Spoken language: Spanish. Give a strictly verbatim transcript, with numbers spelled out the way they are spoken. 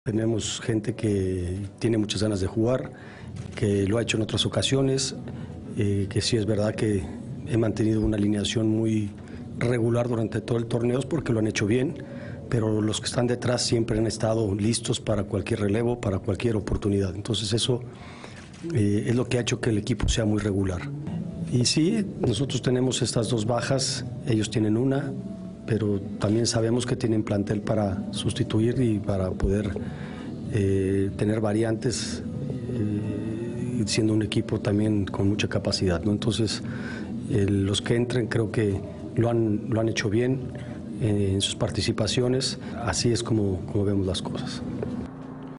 Tenemos gente que tiene muchas ganas de jugar, que lo ha hecho en otras ocasiones, eh, que sí es verdad que he mantenido una alineación muy regular durante todo el torneo porque lo han hecho bien, pero los que están detrás siempre han estado listos para cualquier relevo, para cualquier oportunidad. Entonces eso eh, es lo que ha hecho que el equipo sea muy regular. Y sí, nosotros tenemos estas dos bajas, ellos tienen una, pero también sabemos que tienen plantel para sustituir y para poder eh, tener variantes, eh, siendo un equipo también con mucha capacidad, ¿no? Entonces, eh, los que entren creo que lo han, lo han hecho bien eh, en sus participaciones, así es como, como vemos las cosas.